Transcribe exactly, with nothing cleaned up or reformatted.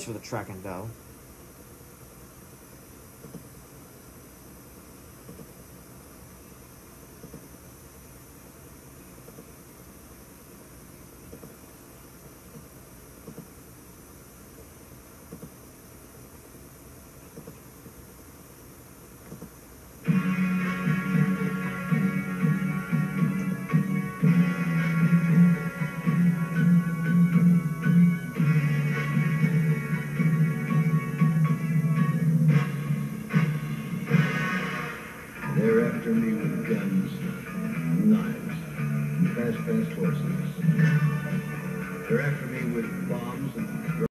for the track and dough. They're after me with guns, knives, and fast, fast horses. They're after me with bombs and